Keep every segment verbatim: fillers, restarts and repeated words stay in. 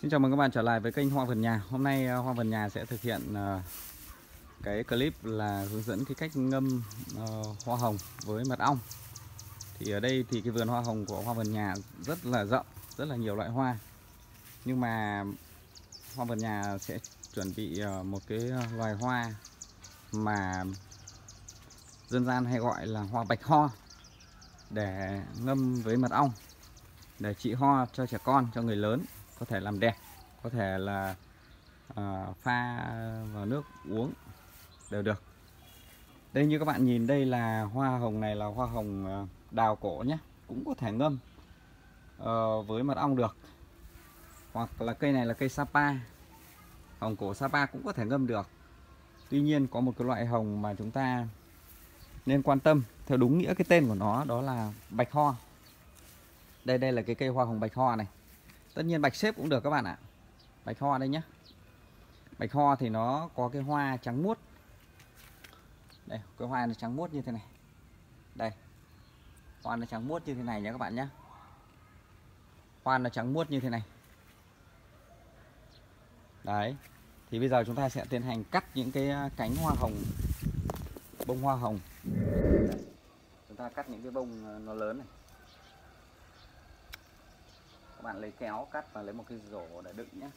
Xin chào mừng các bạn trở lại với kênh Hoa Vườn Nhà. Hôm nay Hoa Vườn Nhà sẽ thực hiện cái clip là hướng dẫn cái cách ngâm hoa hồng với mật ong. Thì ở đây thì cái vườn hoa hồng của Hoa Vườn Nhà rất là rộng, rất là nhiều loại hoa. Nhưng mà Hoa Vườn Nhà sẽ chuẩn bị một cái loài hoa mà dân gian hay gọi là hoa bạch ho để ngâm với mật ong để trị ho cho trẻ con, cho người lớn, có thể làm đẹp, có thể là uh, pha vào nước uống đều được. Đây như các bạn nhìn, đây là hoa hồng này là hoa hồng đào cổ nhé, cũng có thể ngâm uh, với mật ong được. Hoặc là cây này là cây Sapa, hồng cổ Sapa cũng có thể ngâm được. Tuy nhiên có một cái loại hồng mà chúng ta nên quan tâm theo đúng nghĩa cái tên của nó, đó là bạch ho. Đây đây là cái cây hoa hồng bạch ho này. Tất nhiên bạch xếp cũng được các bạn ạ. Bạch ho đây nhé. Bạch ho thì nó có cái hoa trắng muốt. Đây, cái hoa nó trắng muốt như thế này. Đây. Hoa nó trắng muốt như thế này nhé các bạn nhé. Hoa nó trắng muốt như thế này. Đấy. Thì bây giờ chúng ta sẽ tiến hành cắt những cái cánh hoa hồng, bông hoa hồng. Đây. Chúng ta cắt những cái bông nó lớn này. Các bạn lấy kéo cắt và lấy một cái rổ để đựng nhé.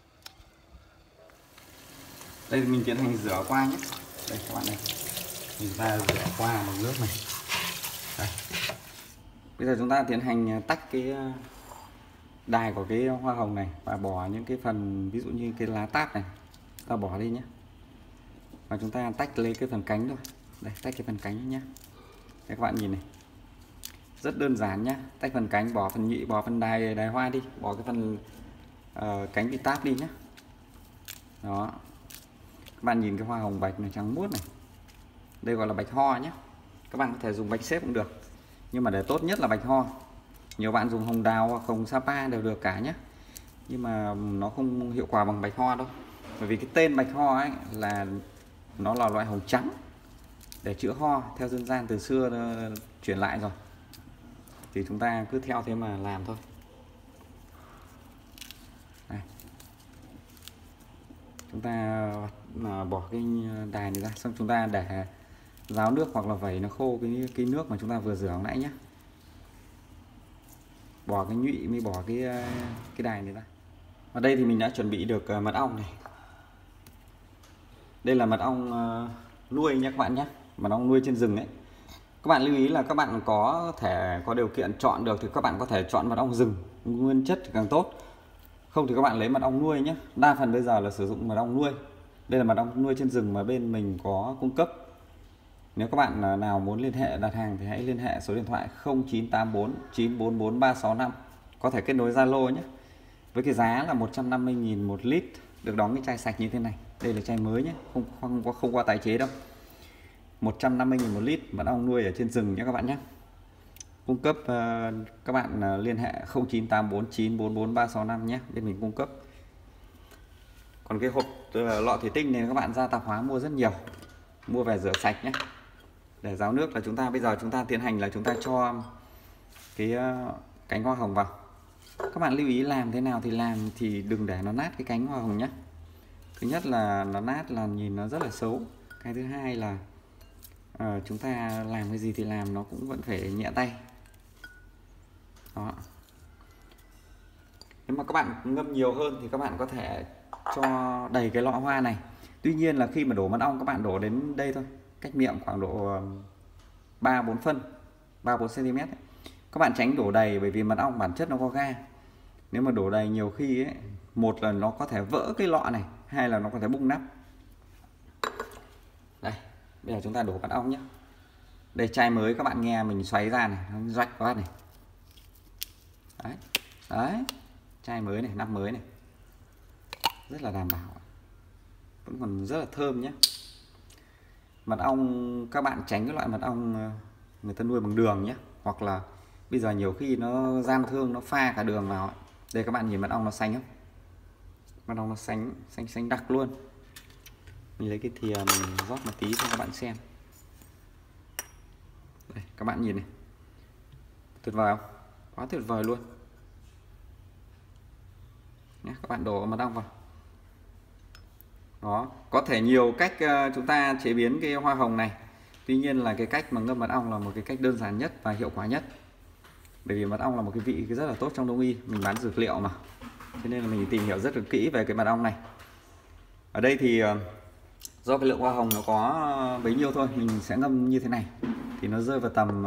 Đây mình tiến hành rửa qua nhé. Đây các bạn này, chúng ta rửa qua bằng nước này. Đây. Bây giờ chúng ta tiến hành tách cái đài của cái hoa hồng này và bỏ những cái phần, ví dụ như cái lá táp này, ta bỏ đi nhé. Và chúng ta tách lấy cái phần cánh thôi. Đây, tách cái phần cánh nhé. Đây các bạn nhìn này, rất đơn giản nhé. Tách phần cánh, bỏ phần nhụy, bỏ phần đài đài hoa đi, bỏ cái phần uh, cánh bị táp đi nhé. Đó. Các bạn nhìn cái hoa hồng bạch này trắng muốt này, đây gọi là bạch ho nhé. Các bạn có thể dùng bạch xếp cũng được, nhưng mà để tốt nhất là bạch ho. Nhiều bạn dùng hồng đào hoặc hồng Sapa đều được cả nhé, nhưng mà nó không hiệu quả bằng bạch ho đâu. Bởi vì cái tên bạch ho ấy là nó là loại hồng trắng để chữa ho, theo dân gian từ xưa truyền lại rồi, thì chúng ta cứ theo thế mà làm thôi. Đây. Chúng ta bỏ cái đài này ra, xong chúng ta để ráo nước hoặc là vẩy nó khô cái cái nước mà chúng ta vừa rửa hồi nãy nhé. Bỏ cái nhụy mới bỏ cái cái đài này ra. Ở đây thì mình đã chuẩn bị được mật ong này. Đây là mật ong nuôi nhé các bạn nhé, mật ong nuôi trên rừng ấy. Các bạn lưu ý là các bạn có thể có điều kiện chọn được thì các bạn có thể chọn mật ong rừng, nguyên chất thì càng tốt. Không thì các bạn lấy mật ong nuôi nhé. Đa phần bây giờ là sử dụng mật ong nuôi. Đây là mật ong nuôi trên rừng mà bên mình có cung cấp. Nếu các bạn nào muốn liên hệ đặt hàng thì hãy liên hệ số điện thoại không chín tám bốn chín bốn bốn ba sáu năm. Có thể kết nối Zalo nhé. Với cái giá là một trăm năm mươi nghìn một lít, được đóng cái chai sạch như thế này. Đây là chai mới nhé, không không có không qua tái chế đâu. một trăm năm mươi nghìn một lít mật ong nuôi ở trên rừng nhé các bạn nhé. Cung cấp uh, các bạn uh, liên hệ không chín tám bốn chín bốn bốn ba sáu năm nhé, bên mình cung cấp. Còn cái hộp uh, lọ thủy tinh này các bạn ra tạp hóa mua rất nhiều, mua về rửa sạch nhé, để ráo nước. Là chúng ta bây giờ chúng ta tiến hành là chúng ta cho cái uh, cánh hoa hồng vào. Các bạn lưu ý làm thế nào thì làm, thì đừng để nó nát cái cánh hoa hồng nhé. Thứ nhất là nó nát là nhìn nó rất là xấu. Cái thứ hai là uh, chúng ta làm cái gì thì làm nó cũng vẫn phải nhẹ tay. Đó. Nếu mà các bạn ngâm nhiều hơn thì các bạn có thể cho đầy cái lọ hoa này. Tuy nhiên là khi mà đổ mật ong các bạn đổ đến đây thôi, cách miệng khoảng độ ba bốn phân, ba bốn xăng ti mét. Các bạn tránh đổ đầy, bởi vì mật ong bản chất nó có ga. Nếu mà đổ đầy nhiều khi ấy, một là nó có thể vỡ cái lọ này, hai là nó có thể bung nắp. Đây, bây giờ chúng ta đổ mật ong nhé. Đây chai mới, các bạn nghe mình xoáy ra này, nó rách quá này. Đấy, đấy, chai mới này, nắp mới này, rất là đảm bảo, vẫn còn rất là thơm nhé. Mật ong các bạn tránh cái loại mật ong người ta nuôi bằng đường nhé, hoặc là bây giờ nhiều khi nó gian thương, nó pha cả đường vào. Đây các bạn nhìn mật ong nó xanh không? Mật ong nó xanh, xanh xanh đặc luôn. Mình lấy cái thìa mình rót một tí cho các bạn xem. Đây, các bạn nhìn này, tuyệt vời không? Quá tuyệt vời luôn. nhé. Các bạn đổ mật ong vào. Đó, có thể nhiều cách chúng ta chế biến cái hoa hồng này. Tuy nhiên là cái cách mà ngâm mật ong là một cái cách đơn giản nhất và hiệu quả nhất. Bởi vì mật ong là một cái vị rất là tốt trong đông y, mình bán dược liệu mà. Cho nên là mình tìm hiểu rất là kỹ về cái mật ong này. Ở đây thì do cái lượng hoa hồng nó có bấy nhiêu thôi, mình sẽ ngâm như thế này. Thì nó rơi vào tầm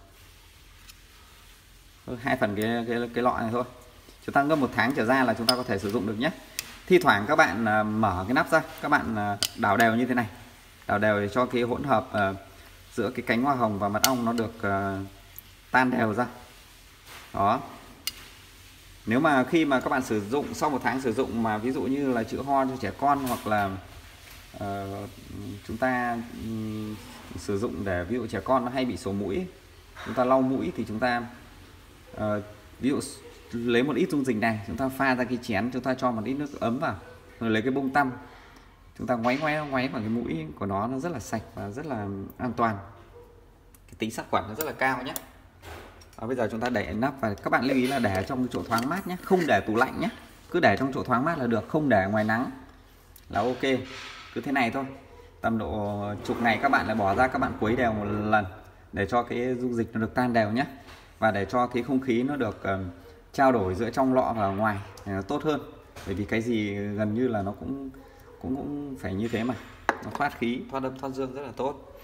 hai phần cái, cái, cái lọ này thôi. Chúng ta ngâm một tháng trở ra là chúng ta có thể sử dụng được nhé. Thi thoảng các bạn mở cái nắp ra, các bạn đảo đều như thế này. Đảo đều để cho cái hỗn hợp uh, giữa cái cánh hoa hồng và mật ong nó được uh, tan đều ra. Đó. Nếu mà khi mà các bạn sử dụng sau một tháng sử dụng mà ví dụ như là chữa ho cho trẻ con, hoặc là uh, chúng ta um, sử dụng để ví dụ trẻ con nó hay bị sổ mũi, chúng ta lau mũi thì chúng ta uh, ví dụ lấy một ít dung dịch này, chúng ta pha ra cái chén, chúng ta cho một ít nước ấm vào, rồi lấy cái bông tăm, chúng ta ngoáy ngoáy ngoáy vào cái mũi của nó, nó rất là sạch và rất là an toàn. Cái tính sát khuẩn nó rất là cao nhé. À, bây giờ chúng ta đậy nắp và các bạn lưu ý là để trong chỗ thoáng mát nhé, không để tủ lạnh nhé, cứ để trong chỗ thoáng mát là được, không để ngoài nắng là ok. Cứ thế này thôi, tầm độ chục ngày các bạn lại bỏ ra, các bạn quấy đều một lần để cho cái dung dịch nó được tan đều nhé, và để cho cái không khí nó được uh, trao đổi giữa trong lọ và ngoài nó tốt hơn. Bởi vì cái gì gần như là nó cũng cũng cũng phải như thế mà, nó thoát khí, thoát âm, thoát dương rất là tốt.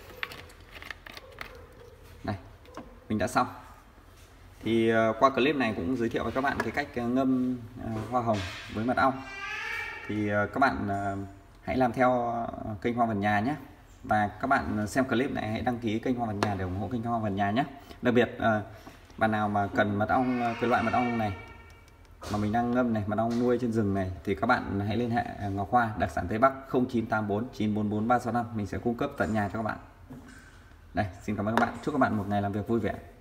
Đây, mình đã xong. Thì uh, qua clip này cũng giới thiệu với các bạn cái cách uh, ngâm uh, hoa hồng với mật ong. Thì uh, các bạn uh, hãy làm theo uh, kênh Hoa Vườn Nhà nhé. Và các bạn xem clip này hãy đăng ký kênh Hoa Vườn Nhà để ủng hộ kênh Hoa Vườn Nhà nhé. Đặc biệt uh, bạn nào mà cần mật ong, cái loại mật ong này mà mình đang ngâm này, mật ong nuôi trên rừng này, thì các bạn hãy liên hệ Ngọc Hoa, đặc sản Tây Bắc không chín tám bốn chín bốn bốn ba sáu năm, mình sẽ cung cấp tận nhà cho các bạn. Đây, xin cảm ơn các bạn, chúc các bạn một ngày làm việc vui vẻ.